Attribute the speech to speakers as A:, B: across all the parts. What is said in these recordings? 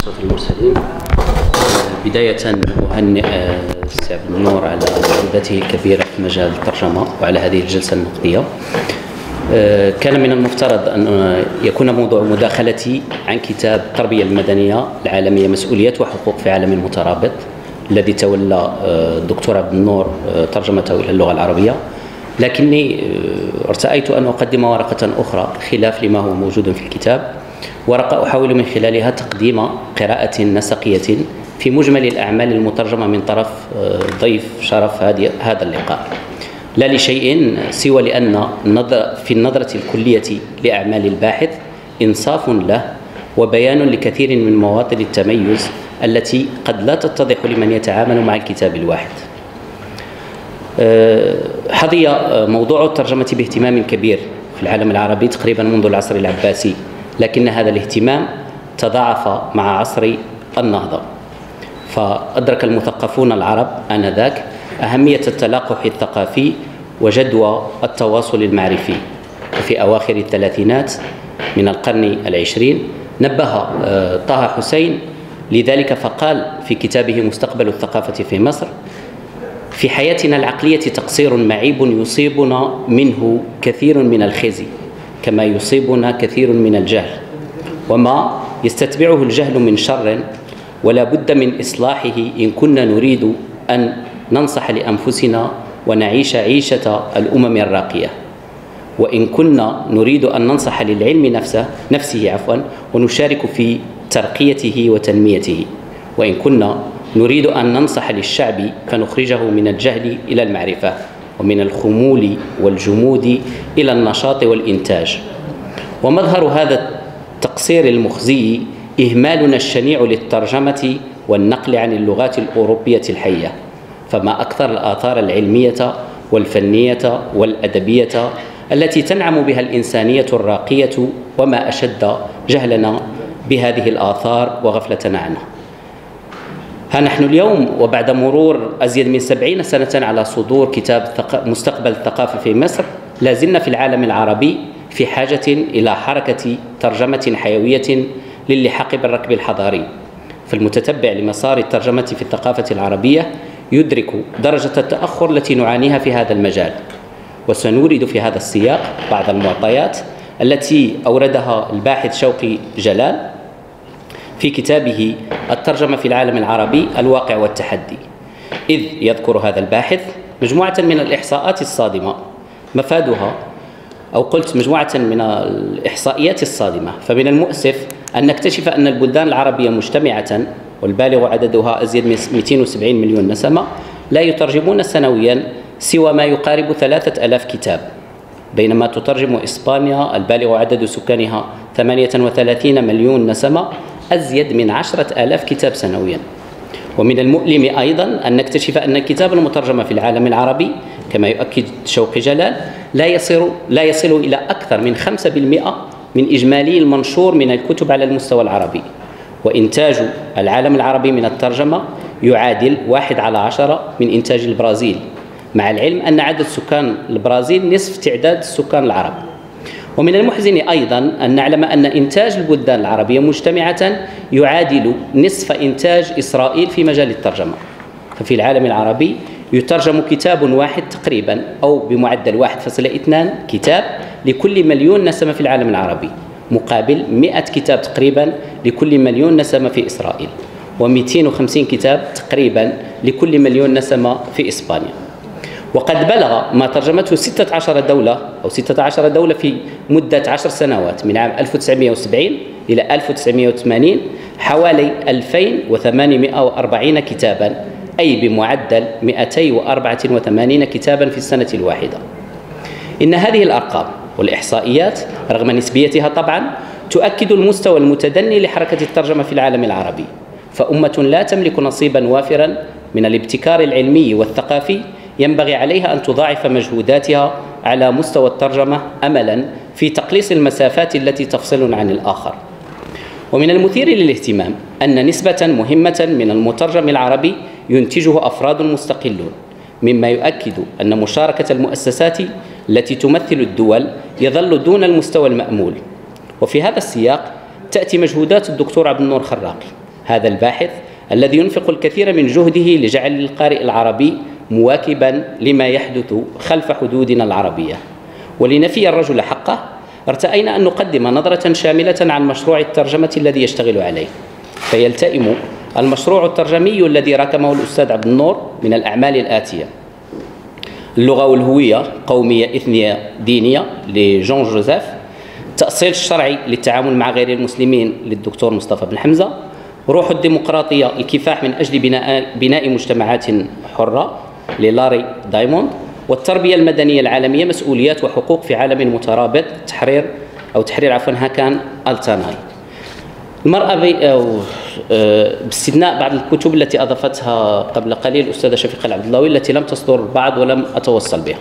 A: أشرف المرسلين. بداية أهنئ السي عبد النور على جهودته الكبيرة في مجال الترجمة وعلى هذه الجلسة النقدية. كان من المفترض أن يكون موضوع مداخلتي عن كتاب التربية المدنية العالمية مسؤوليات وحقوق في عالم مترابط الذي تولى الدكتور عبد النور ترجمته إلى اللغة العربية، لكني ارتأيت أن أقدم ورقة أخرى خلاف لما هو موجود في الكتاب، ورقة أحاول من خلالها تقديم قراءة نسقية في مجمل الأعمال المترجمة من طرف ضيف شرف هذا اللقاء، لا لشيء سوى لأن في النظرة الكلية لأعمال الباحث إنصاف له وبيان لكثير من مواطن التميز التي قد لا تتضح لمن يتعامل مع الكتاب الواحد. حظي موضوع الترجمة باهتمام كبير في العالم العربي تقريبا منذ العصر العباسي، لكن هذا الاهتمام تضاعف مع عصر النهضة، فأدرك المثقفون العرب آنذاك أهمية التلاقح الثقافي وجدوى التواصل المعرفي. وفي أواخر الثلاثينات من القرن العشرين نبه طه حسين لذلك فقال في كتابه مستقبل الثقافة في مصر: في حياتنا العقلية تقصير معيب يصيبنا منه كثير من الخزي كما يصيبنا كثير من الجهل، وما يستتبعه الجهل من شر ولا بد من إصلاحه إن كنا نريد أن ننصح لأنفسنا ونعيش عيشة الأمم الراقية، وإن كنا نريد أن ننصح للعلم نفسه ونشارك في ترقيته وتنميته، وإن كنا نريد أن ننصح للشعب فنخرجه من الجهل إلى المعرفة ومن الخمول والجمود إلى النشاط والإنتاج. ومظهر هذا التقصير المخزي إهمالنا الشنيع للترجمة والنقل عن اللغات الأوروبية الحية، فما أكثر الآثار العلمية والفنية والأدبية التي تنعم بها الإنسانية الراقية، وما أشد جهلنا بهذه الآثار وغفلتنا عنها. ها نحن اليوم وبعد مرور أزيد من 70 سنة على صدور كتاب مستقبل الثقافة في مصر، لازلنا في العالم العربي في حاجة إلى حركة ترجمة حيوية للحاق بالركب الحضاري. فالمتتبع لمسار الترجمة في الثقافة العربية يدرك درجة التأخر التي نعانيها في هذا المجال، وسنورد في هذا السياق بعض المعطيات التي أوردها الباحث شوقي جلال في كتابه الترجمة في العالم العربي الواقع والتحدي، إذ يذكر هذا الباحث مجموعة من الإحصاءات الصادمة مفادها، أو قلت مجموعة من الإحصائيات الصادمة. فمن المؤسف أن نكتشف أن البلدان العربية مجتمعة والبالغ عددها أزيد من 270 مليون نسمة لا يترجمون سنويا سوى ما يقارب 3000 كتاب، بينما تترجم إسبانيا البالغ عدد سكانها 38 مليون نسمة أزيد من 10,000 كتاب سنويا. ومن المؤلم أيضا أن نكتشف أن الكتاب المترجم في العالم العربي كما يؤكد شوقي جلال لا يصل إلى أكثر من 5% من إجمالي المنشور من الكتب على المستوى العربي، وإنتاج العالم العربي من الترجمة يعادل 1/10 من إنتاج البرازيل، مع العلم أن عدد سكان البرازيل نصف تعداد السكان العرب. ومن المحزن أيضا أن نعلم أن إنتاج البلدان العربية مجتمعة يعادل نصف إنتاج إسرائيل في مجال الترجمة. ففي العالم العربي يترجم كتاب واحد تقريبا، أو بمعدل 1.2 كتاب لكل مليون نسمة في العالم العربي، مقابل 100 كتاب تقريبا لكل مليون نسمة في إسرائيل، و250 كتاب تقريبا لكل مليون نسمة في إسبانيا. وقد بلغ ما ترجمته 16 دولة أو 16 دولة في مدة 10 سنوات من عام 1970 إلى 1980 حوالي 2840 كتابا، أي بمعدل 284 كتابا في السنة الواحدة. إن هذه الأرقام والإحصائيات رغم نسبيتها طبعا تؤكد المستوى المتدني لحركة الترجمة في العالم العربي، فأمة لا تملك نصيبا وافرا من الابتكار العلمي والثقافي ينبغي عليها أن تضاعف مجهوداتها على مستوى الترجمة أملا في تقليص المسافات التي تفصلنا عن الآخر. ومن المثير للاهتمام أن نسبة مهمة من المترجم العربي ينتجه أفراد مستقلون، مما يؤكد أن مشاركة المؤسسات التي تمثل الدول يظل دون المستوى المأمول. وفي هذا السياق تأتي مجهودات الدكتور عبد النور خراقي هذا الباحث الذي ينفق الكثير من جهده لجعل القارئ العربي مواكبا لما يحدث خلف حدودنا العربية. ولنفي الرجل حقه ارتأينا أن نقدم نظرة شاملة عن مشروع الترجمة الذي يشتغل عليه، فيلتئم المشروع الترجمي الذي ركمه الأستاذ عبد النور من الأعمال الآتية: اللغة والهوية، قومية إثنية دينية لجون جوزيف، التأصيل الشرعي للتعامل مع غير المسلمين للدكتور مصطفى بن حمزة، روح الديمقراطية، الكفاح من أجل بناء مجتمعات حرة للاري دايموند، والتربية المدنية العالمية، مسؤوليات وحقوق في عالم مترابط، تحرير هاكان التاناي. المرأة باستثناء بعض الكتب التي أضافتها قبل قليل الأستاذة شفيقة العبدلاوي التي لم تصدر بعد ولم أتوصل بها.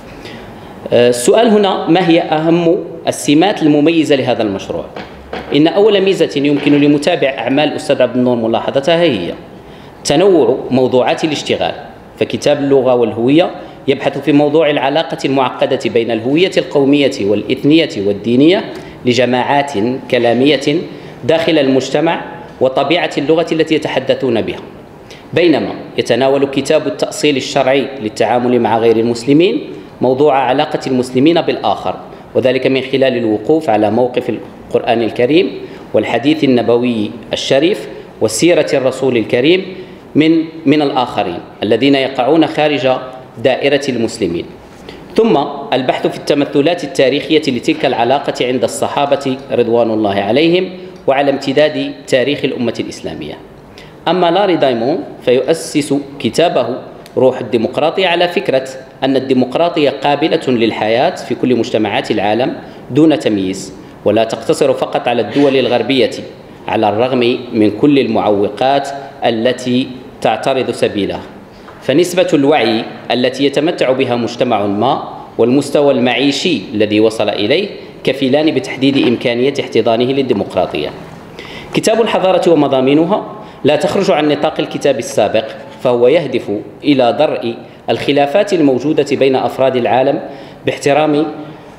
A: السؤال هنا: ما هي أهم السمات المميزة لهذا المشروع؟ إن أول ميزة يمكن لمتابع أعمال الأستاذ عبد النور ملاحظتها هي تنوع موضوعات الاشتغال. فكتاب اللغة والهوية يبحث في موضوع العلاقة المعقدة بين الهوية القومية والإثنية والدينية لجماعات كلامية داخل المجتمع وطبيعة اللغة التي يتحدثون بها، بينما يتناول كتاب التأصيل الشرعي للتعامل مع غير المسلمين موضوع علاقة المسلمين بالآخر، وذلك من خلال الوقوف على موقف القرآن الكريم والحديث النبوي الشريف وسيرة الرسول الكريم من الآخرين الذين يقعون خارج دائرة المسلمين. ثم البحث في التمثلات التاريخية لتلك العلاقة عند الصحابة رضوان الله عليهم وعلى امتداد تاريخ الأمة الإسلامية. أما لاري دايمون فيؤسس كتابه روح الديمقراطية على فكرة أن الديمقراطية قابلة للحياة في كل مجتمعات العالم دون تمييز، ولا تقتصر فقط على الدول الغربية على الرغم من كل المعوقات التي تعترض سبيلها. فنسبة الوعي التي يتمتع بها مجتمع ما والمستوى المعيشي الذي وصل إليه كفيلان بتحديد إمكانية احتضانه للديمقراطية. كتاب الحضارة ومضامينها لا تخرج عن نطاق الكتاب السابق، فهو يهدف إلى درء الخلافات الموجودة بين أفراد العالم باحترام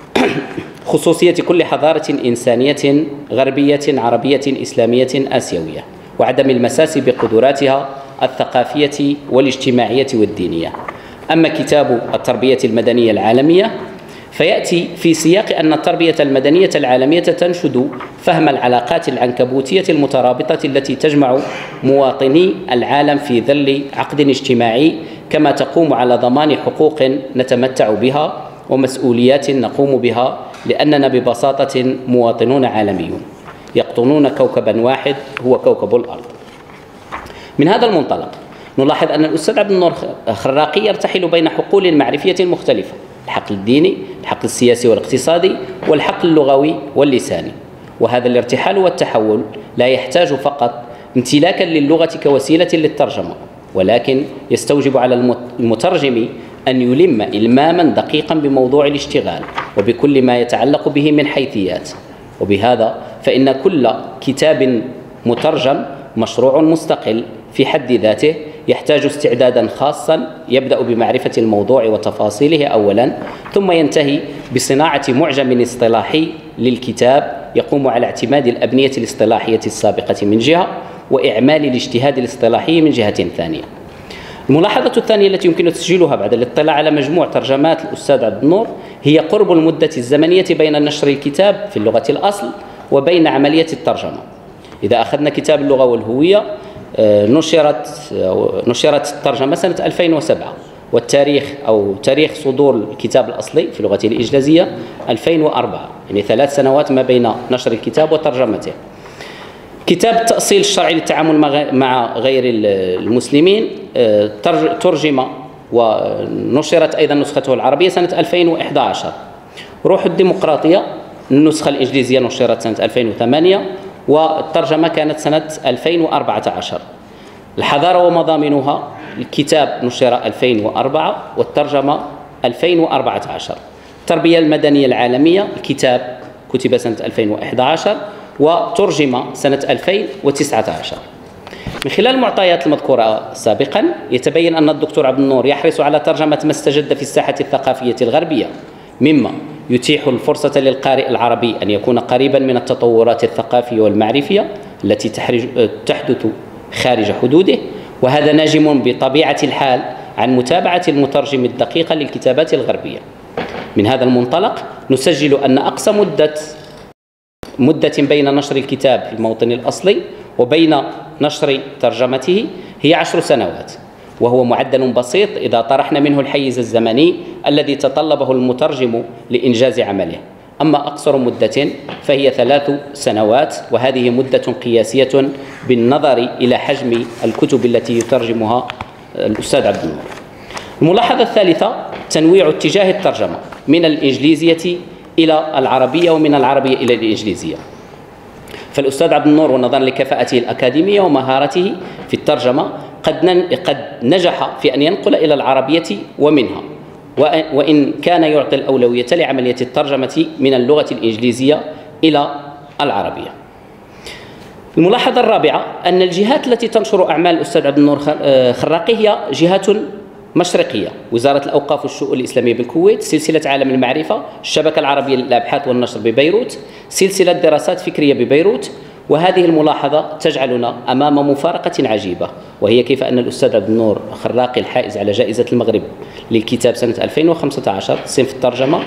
A: خصوصية كل حضارة إنسانية غربية عربية إسلامية آسيوية، وعدم المساس بقدراتها الثقافية والاجتماعية والدينية. أما كتاب التربية المدنية العالمية فيأتي في سياق أن التربية المدنية العالمية تنشد فهم العلاقات العنكبوتية المترابطة التي تجمع مواطني العالم في ظل عقد اجتماعي، كما تقوم على ضمان حقوق نتمتع بها ومسؤوليات نقوم بها، لأننا ببساطة مواطنون عالميون يقطنون كوكبا واحد هو كوكب الأرض. من هذا المنطلق نلاحظ أن الأستاذ عبد النور خراقي يرتحل بين حقول معرفية مختلفة: الحقل الديني، الحقل السياسي والاقتصادي، والحقل اللغوي واللساني. وهذا الارتحال والتحول لا يحتاج فقط امتلاكا للغة كوسيلة للترجمة، ولكن يستوجب على المترجم أن يلم إلماما دقيقا بموضوع الاشتغال وبكل ما يتعلق به من حيثيات. وبهذا فإن كل كتاب مترجم مشروع مستقل في حد ذاته، يحتاج استعدادا خاصا يبدأ بمعرفة الموضوع وتفاصيله أولا، ثم ينتهي بصناعة معجم اصطلاحي للكتاب يقوم على اعتماد الأبنية الاصطلاحية السابقة من جهة وإعمال الاجتهاد الاصطلاحي من جهة ثانية. الملاحظة الثانية التي يمكن تسجيلها بعد الاطلاع على مجموع ترجمات الأستاذ عبد النور هي قرب المدة الزمنية بين نشر الكتاب في اللغة الأصل وبين عملية الترجمة. إذا أخذنا كتاب اللغة والهوية نشرت الترجمة سنة 2007، والتاريخ أو تاريخ صدور الكتاب الأصلي في لغته الإنجليزية 2004، يعني 3 سنوات ما بين نشر الكتاب وترجمته. كتاب التأصيل الشرعي للتعامل مع غير المسلمين ترجم ونشرت أيضا نسخته العربية سنة 2011. روح الديمقراطية النسخة الإنجليزية نشرت سنة 2008 والترجمة كانت سنة 2014. الحضارة ومضامينها الكتاب نشر 2004 والترجمة 2014. التربية المدنية العالمية الكتاب كتب سنة 2011 وترجم سنة 2019. من خلال المعطيات المذكورة سابقا يتبين أن الدكتور عبد النور يحرص على ترجمة ما استجد في الساحة الثقافية الغربية، مما يتيح الفرصة للقارئ العربي أن يكون قريبا من التطورات الثقافية والمعرفية التي تحدث خارج حدوده، وهذا ناجم بطبيعة الحال عن متابعة المترجم الدقيقة للكتابات الغربية. من هذا المنطلق نسجل أن أقصى مدة بين نشر الكتاب في الموطن الأصلي وبين نشر ترجمته هي 10 سنوات، وهو معدل بسيط إذا طرحنا منه الحيز الزمني الذي تطلبه المترجم لإنجاز عمله. أما أقصر مدة فهي 3 سنوات، وهذه مدة قياسية بالنظر إلى حجم الكتب التي يترجمها الأستاذ عبد النور. الملاحظة الثالثة تنويع اتجاه الترجمة من الإنجليزية إلى العربية ومن العربية إلى الإنجليزية. فالأستاذ عبد النور ونظرا لكفاءته الأكاديمية ومهارته في الترجمة قد نجح في أن ينقل إلى العربية ومنها، وإن كان يعطي الأولوية لعملية الترجمة من اللغة الإنجليزية إلى العربية. الملاحظة الرابعة أن الجهات التي تنشر أعمال الأستاذ عبد النور خراقي هي جهات مشرقية: وزارة الأوقاف والشؤون الإسلامية بالكويت، سلسلة عالم المعرفة، الشبكة العربية للأبحاث والنشر ببيروت، سلسلة دراسات فكرية ببيروت. وهذه الملاحظة تجعلنا أمام مفارقة عجيبة، وهي كيف أن الأستاذ عبد النور خراقي الحائز على جائزة المغرب للكتاب سنة 2015 صنف الترجمة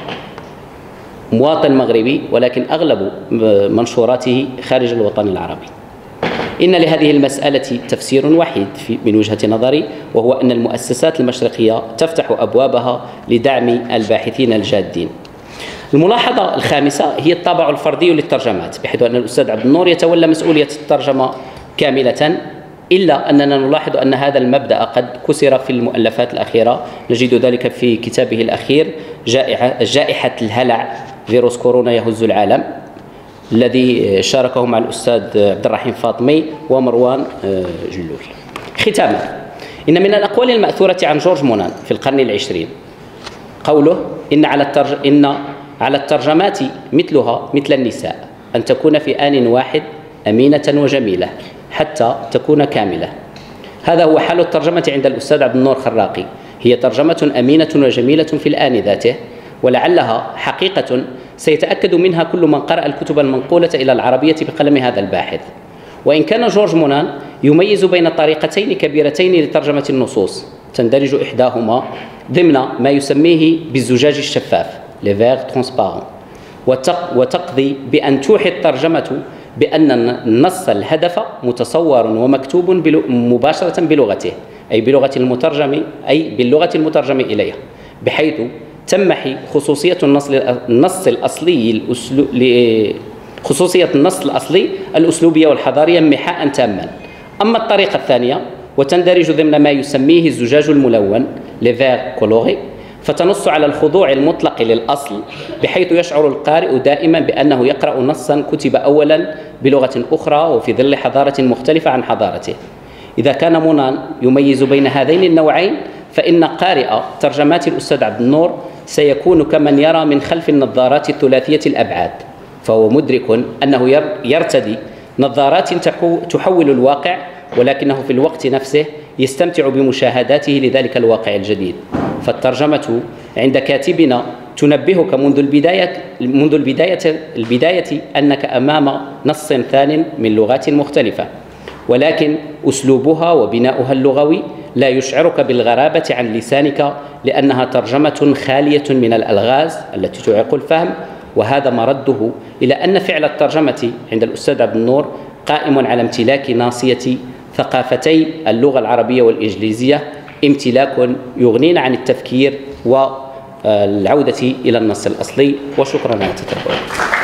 A: مواطن مغربي، ولكن أغلب منشوراته خارج الوطن العربي. إن لهذه المسألة تفسير وحيد من وجهة نظري، وهو أن المؤسسات المشرقية تفتح أبوابها لدعم الباحثين الجادين. الملاحظة الخامسة هي الطابع الفردي للترجمات، بحيث أن الأستاذ عبد النور يتولى مسؤولية الترجمة كاملة، إلا أننا نلاحظ أن هذا المبدأ قد كسر في المؤلفات الأخيرة. نجد ذلك في كتابه الأخير جائحة الهلع، فيروس كورونا يهز العالم، الذي شاركه مع الأستاذ عبد الرحيم فاطمي ومروان جلول. ختاما، إن من الأقوال المأثورة عن جورج مونان في القرن العشرين قوله: إن على الترجمات مثلها مثل النساء أن تكون في آن واحد أمينة وجميلة حتى تكون كاملة. هذا هو حال الترجمة عند الأستاذ عبد النور خراقي، هي ترجمة أمينة وجميلة في الآن ذاته، ولعلها حقيقة سيتأكد منها كل من قرأ الكتب المنقولة إلى العربية بقلم هذا الباحث. وإن كان جورج مونان يميز بين طريقتين كبيرتين لترجمة النصوص تندرج إحداهما ضمن ما يسميه بالزجاج الشفاف لفيغ ترانسبارون، وتقضي بأن توحي الترجمة بأن النص الهدف متصور ومكتوب مباشرة بلغته، أي بلغة المترجم، أي باللغة المترجم إليها، بحيث تمحي خصوصية النص الأصلي الأسلوبية والحضارية امحاء تاما. أما الطريقة الثانية وتندرج ضمن ما يسميه الزجاج الملون لفيغ كولوري، فتنص على الخضوع المطلق للأصل، بحيث يشعر القارئ دائما بأنه يقرأ نصا كتب أولا بلغة أخرى وفي ظل حضارة مختلفة عن حضارته. إذا كان مونان يميز بين هذين النوعين، فإن قارئ ترجمات الأستاذ عبد النور سيكون كمن يرى من خلف النظارات الثلاثية الأبعاد، فهو مدرك أنه يرتدي نظارات تحول الواقع، ولكنه في الوقت نفسه يستمتع بمشاهداته لذلك الواقع الجديد. فالترجمة عند كاتبنا تنبهك منذ البداية أنك أمام نص ثان من لغات مختلفة، ولكن أسلوبها وبناؤها اللغوي لا يشعرك بالغرابة عن لسانك، لأنها ترجمة خالية من الألغاز التي تعيق الفهم. وهذا مرده إلى أن فعل الترجمة عند الأستاذ عبد النور قائم على امتلاك ناصية ثقافتي اللغة العربية والإنجليزية، امتلاك يغنينا عن التفكير والعودة إلى النص الأصلي. وشكرا على التتبع.